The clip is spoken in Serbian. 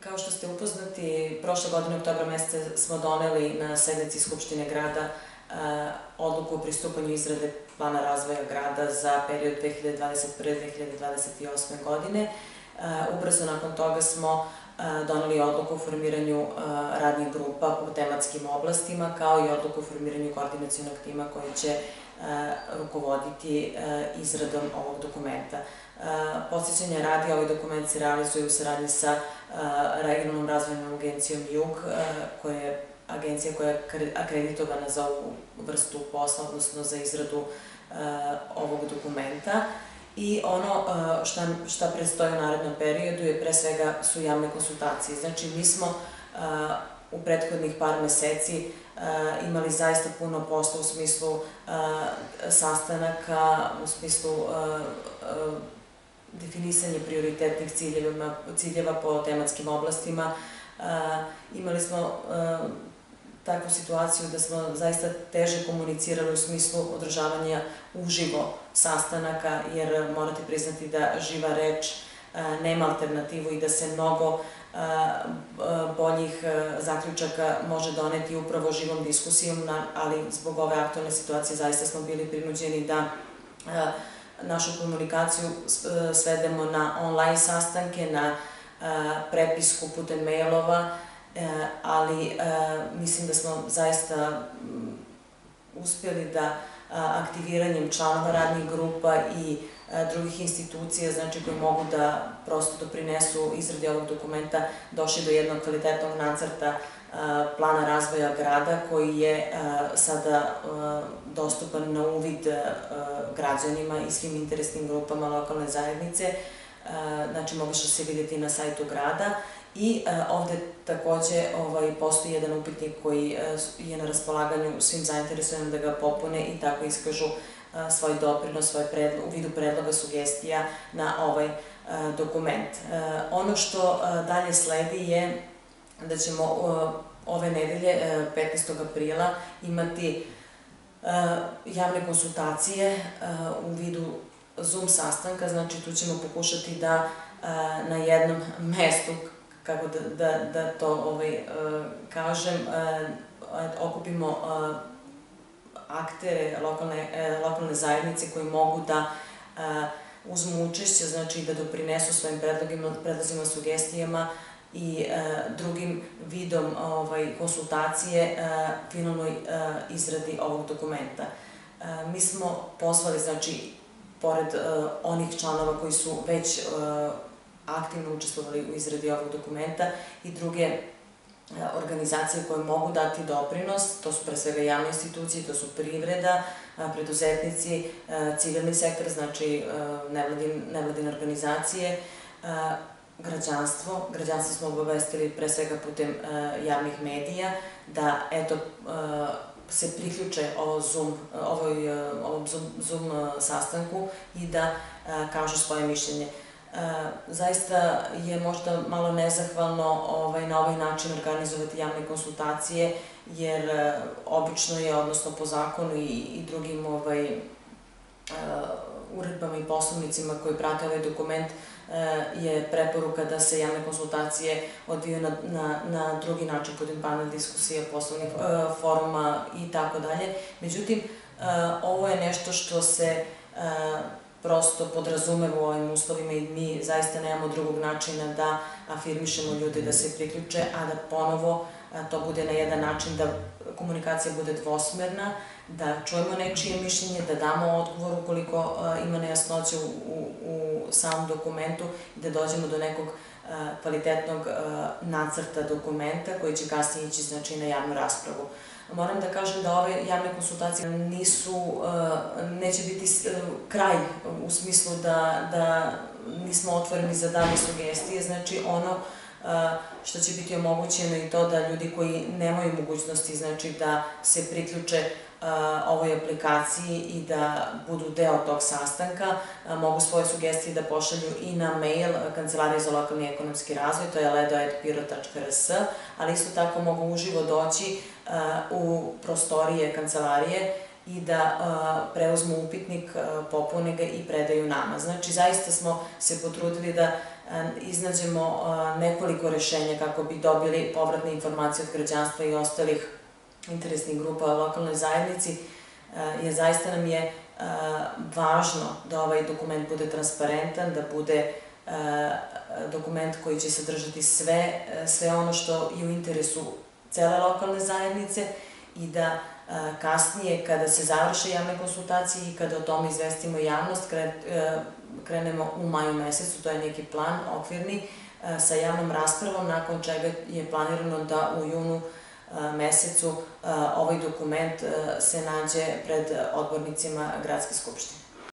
Kao što ste upoznati, prošle godine oktobra meseca smo doneli na sednici Skupštine grada odluku o pristupanju izrade plana razvoja grada za period 2021-2028. godine. Ubrzo nakon toga smo doneli odluku o formiranju radnih grupa po tematskim oblastima, kao i odluku o formiranju koordinacionog tima koji će rukovoditi izradom ovog dokumenta. Podsjećanja radi, ovaj dokument se realizuje u saradnji sa Regionalnom razvojnom agencijom JUG, koja je agencija koja je akreditovana za ovu vrstu posla, odnosno za izradu ovog dokumenta. I ono šta predstoji u narednom periodu je pre svega su javne konsultacije. Znači, mi smo u prethodnih par meseci imali zaista puno posla u smislu sastanaka, u smislu definisanja prioritetnih ciljeva po tematskim oblastima. Imali smo takvu situaciju da smo zaista teže komunicirali u smislu održavanja uživo sastanaka, jer morate priznati da živa reč nema alternativu i da se mnogo boljih zaključaka može doneti upravo živom diskusijom, ali zbog ove aktualne situacije zaista smo bili prinuđeni da našu komunikaciju svedemo na online sastanke, na prepisku putem mailova, ali mislim da smo zaista uspjeli da aktiviranjem članova radnih grupa i drugih institucija, znači koji mogu da prosto doprinesu izradi ovog dokumenta, došli do jednog kvalitetnog nacrta plana razvoja grada koji je sada dostupan na uvid građanima i svim interesnim grupama lokalne zajednice. Znači, može se vidjeti na sajtu grada. I ovde takođe postoji jedan upitnik koji je na raspolaganju svim zainteresovanim da ga popune i tako iskažu svoj doprinos, u vidu predloga, sugestija na ovaj dokument. Ono što dalje sledi je da ćemo ove nedelje, 15. aprila, imati javne konsultacije u vidu Zoom sastanka, znači tu ćemo pokušati da na jednom mestu, kako da to kažem, okupimo aktere lokalne zajednice koji mogu da uzmu učešće, znači da doprinesu svojim predlozima, sugestijama i drugim vidom konsultacije finalnoj izradi ovog dokumenta. Mi smo pozvali, znači, pored onih članova koji su već aktivno učestvovali u izradi ovog dokumenta i druge organizacije koje mogu dati doprinos, to su pre svega javne institucije, to su privreda, preduzetnici, civilni sektor, znači nevladine organizacije, građanstvo. Građanstvo smo obavestili pre svega putem javnih medija da, eto, se priključe ovom Zoom sastanku i da kažu svoje mišljenje. Zaista je možda malo nezahvalno na ovaj način organizovati javne konsultacije, jer obično je, odnosno po zakonu i drugim uredbama i poslovnicima koji prate ovaj dokument, je preporuka da se javne konsultacije odvijaju na drugi način, putem panel diskusija, poslovnih foruma i tako dalje. Međutim, ovo je nešto što se prosto podrazumeva u ovim uslovima i mi zaista nemamo drugog načina da afirmišemo ljude da se priključe, a da ponovo to bude na jedan način da komunikacija bude dvosmerna, da čujemo nečije mišljenje, da damo odgovor ukoliko ima nejasnoće u samom dokumentu i da dođemo do nekog kvalitetnog nacrta dokumenta koji će kasnije ići, znači, na javnu raspravu. Moram da kažem da ove javne konsultacije neće biti kraj u smislu da nismo otvoreni za dalje sugestije, znači ono što će biti omogućeno i to da ljudi koji nemaju mogućnosti, znači, da se priključe ovoj aplikaciji i da budu deo tog sastanka, mogu svoje sugestije da pošalju i na mail Kancelarije za lokalni i ekonomski razvoj, to je ledo@piro.rs, ali isto tako mogu uživo doći u prostorije kancelarije i da preuzmu upitnik, popune ga i predaju nama. Znači, zaista smo se potrudili da iznađemo nekoliko rešenja kako bi dobili povratne informacije od građanstva i ostalih interesnih grupa u lokalnoj zajednici, jer zaista nam je važno da ovaj dokument bude transparentan, da bude dokument koji će sadržati sve ono što je u interesu cele lokalne zajednice i da kasnije, kada se završe javne konsultacije i kada o tome izvestimo javnost, krenemo u maju mesecu, to je neki plan okvirni, sa javnom raspravom, nakon čega je planirano da u junu mesecu ovaj dokument se nađe pred odbornicima Gradske skupštine.